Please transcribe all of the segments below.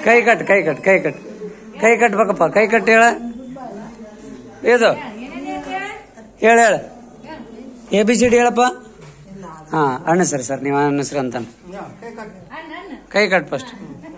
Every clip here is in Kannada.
ಕೈ ಕಟ್ ಕೈ ಕಟ್ ಕೈ ಕಟ್ ಕೈ ಕಟ್ಬೇಕಪ್ಪ. ಕೈ ಕಟ್ ಹೇಳ. ಇದು ಹೇಳ ಹೇಳ ABCD ಹೇಳಪ್ಪ. ಹಾ ಅಣ್ಣ ಸರ್ ನೀವು ಅಣ್ಣ ಸರ್ ಅಂತ ಕೈ ಕಟ್ ಫಸ್ಟ್.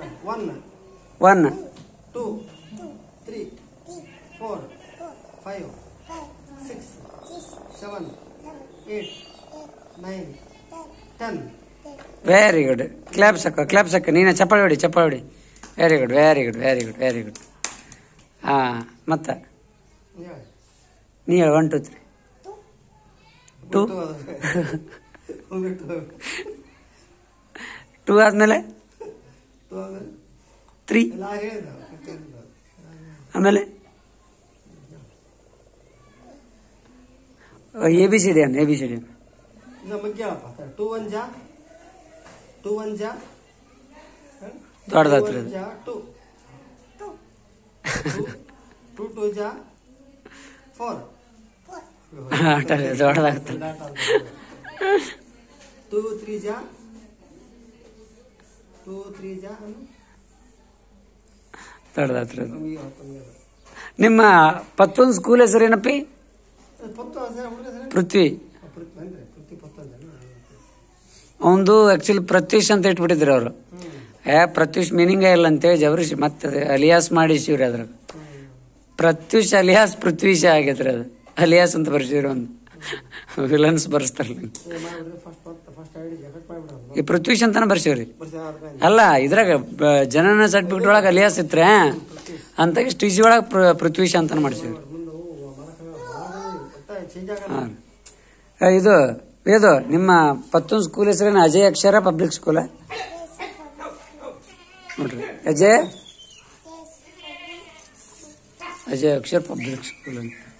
1 2 3 4 5 6 7 8 9 10. Very good. ಕ್ಲಾಪ್ ಸಕ್ಕ ನೀನ ಚಪ್ಪಾಳೆ ಹೊಡಿ. Very good. ಹಾ ಮತ್ತ ನೀ ಹೇಳ 1 2 3. 2 ಆದ್ಮೇಲೆ 3 ಆಮೇಲೆ ABCD ಅನ್ನ. 2 1 जा ದೊಡ್ಡದಾಗ್ತದೆ. 2 2 जा 4 ದೊಡ್ಡದಾಗ್ತದೆ. 2 3 जा ದೊಡ್ಡದಾಗ್ತದೆ. ನಿಮ್ಮ ಪತ್ತೊಂದು ಸ್ಕೂಲ್ ಹೆಸರೇನಪ್ಪಿ? ಪೃಥ್ವಿ. ಅವನು ಆಕ್ಚುಲಿ ಪ್ರತ್ಯೂಷ್ ಅಂತ ಇಟ್ಬಿಟ್ಟಿದ್ರು ಅವರು. ಪ್ರತ್ಯೂಷ್ ಮೀನಿಂಗೇ ಇಲ್ಲ ಅಂತೇಳಿ ಜಬರಿಸಿ ಮತ್ತೆ ಅಲಿಯಾಸ್ ಮಾಡಿಸಿವ್ರಿ. ಅದ್ರಾಗ ಪ್ರತ್ಯೂಷ್ ಅಲಿಯಾಸ್ ಪೃಥ್ವೀಶ ಆಗೈತ್ರಿ. ಅದು ಅಲಿಯಾಸ್ ಅಂತ ಬರ್ಸಿವ್ರಿ. ಒಂದು ವಿಲನ್ಸ್ ಬರ್ಸ್ತಾರಲ್ಲ ಈ ಪೃಥ್ವೀಶ್ ಅಂತಾನೆ ಬರ್ಸಿವ್ರಿ. ಅಲ್ಲ ಇದ್ರಾಗ ಜನನ ಸರ್ಟಿಫಿಕೇಟ್ ಒಳಗೆ ಅಲಿಯಾಸ್ ಇತ್ರೆ ಅಂತ TC ಒಳಗೆ ಪೃಥ್ವೀಶ್ ಅಂತಾನೆ ಮಾಡ್ಸಿವ್ರಿ. ಇದು ನಿಮ್ಮ ಪತ್ತೊಂದು ಸ್ಕೂಲ್ ಹೆಸರೇನು? ಅಜಯ್ ಅಕ್ಷರ ಪಬ್ಲಿಕ್ ಸ್ಕೂಲ ನೋಡ್ರಿ. ಅಜಯ್ ಅಕ್ಷರ್ ಪಬ್ಲಿಕ್ ಸ್ಕೂಲ್ ಅಂತ.